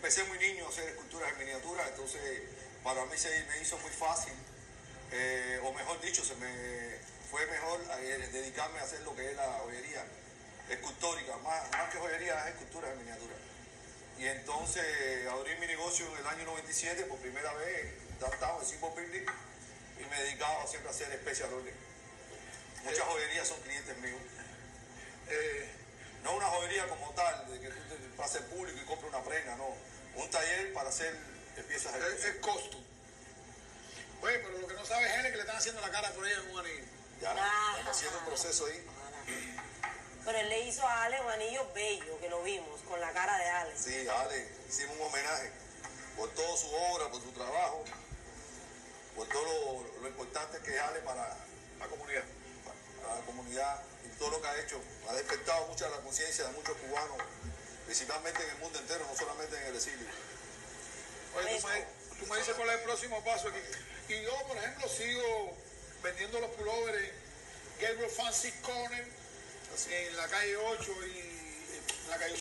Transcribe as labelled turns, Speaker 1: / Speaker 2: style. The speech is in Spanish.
Speaker 1: empecé muy niño a hacer esculturas en miniatura, entonces para mí se me hizo muy fácil, o mejor dicho, se me fue mejor dedicarme a hacer lo que es la joyería escultórica, más que joyería, es esculturas en miniatura. Y entonces abrí mi negocio en el año 97, por primera vez, downtown, en Simple Building, y me dedicaba siempre a hacer special order. Muchas joyerías son clientes míos. No una joyería como tal, de que tú te pases público y compres una prenda, no. Un taller para hacer piezas de
Speaker 2: el costo. Oye, pero lo que no sabe es que le están haciendo la cara por ella en un anillo.
Speaker 1: Ya, estamos haciendo un proceso ahí.
Speaker 3: Pero él le hizo a Ale un anillo bello, que lo vimos, con la cara de Ale.
Speaker 1: Sí, Ale, hicimos un homenaje por toda su obra, por su trabajo, por todo lo importante que es Ale para
Speaker 2: La comunidad.
Speaker 1: Para la comunidad y todo lo que ha hecho. Ha despertado mucha la conciencia de muchos cubanos, principalmente en el mundo entero, no solamente en el exilio.
Speaker 2: Oye, tú me dices cuál es el próximo paso aquí. Y yo, por ejemplo, sigo vendiendo los pullovers en Gabriel Fancy Corner, en la calle 8 y en la calle